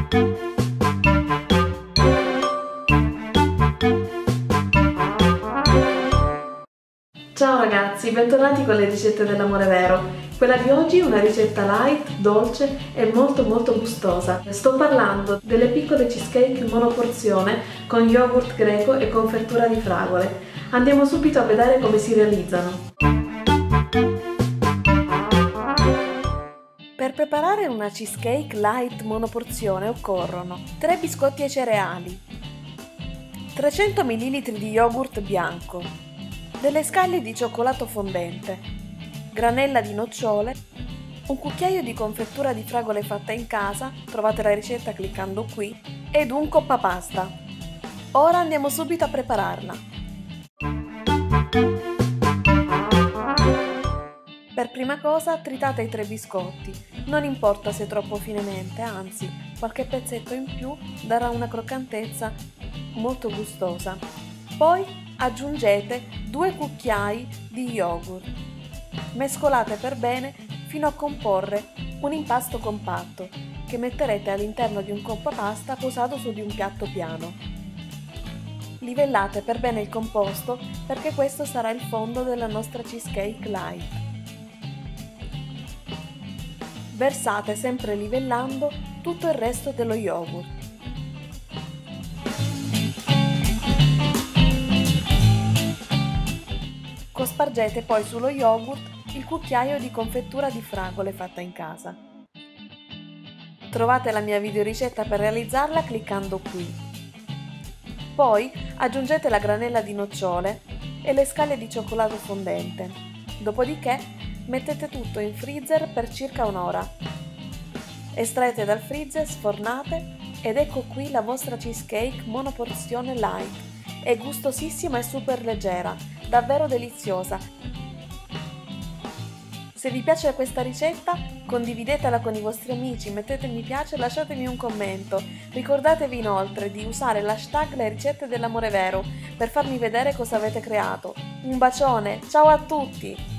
Ciao ragazzi, bentornati con le ricette dell'amore vero. Quella di oggi è una ricetta light, dolce e molto gustosa. Sto parlando delle piccole cheesecake monoporzione con yogurt greco e confettura di fragole. Andiamo subito a vedere come si realizzano. Per preparare una cheesecake light monoporzione occorrono 3 biscotti ai cereali, 300 ml di yogurt bianco, delle scaglie di cioccolato fondente, granella di nocciole, un cucchiaio di confettura di fragole fatta in casa, trovate la ricetta cliccando qui, ed un coppapasta. Ora andiamo subito a prepararla. Per prima cosa tritate i 3 biscotti, non importa se troppo finemente, anzi qualche pezzetto in più darà una croccantezza molto gustosa. Poi aggiungete 2 cucchiai di yogurt. Mescolate per bene fino a comporre un impasto compatto che metterete all'interno di un coppapasta posato su di un piatto piano. Livellate per bene il composto perché questo sarà il fondo della nostra cheesecake light. Versate sempre livellando tutto il resto dello yogurt. Cospargete poi sullo yogurt il cucchiaio di confettura di fragole fatta in casa. Trovate la mia videoricetta per realizzarla cliccando qui. Poi aggiungete la granella di nocciole e le scaglie di cioccolato fondente. Dopodiché mettete tutto in freezer per circa un'ora. Estraete dal freezer, sfornate ed ecco qui la vostra cheesecake monoporzione light. È gustosissima e super leggera, davvero deliziosa. Se vi piace questa ricetta, condividetela con i vostri amici, mettete mi piace e lasciatemi un commento. Ricordatevi inoltre di usare l'hashtag Le ricette dell'amore vero per farmi vedere cosa avete creato. Un bacione, ciao a tutti!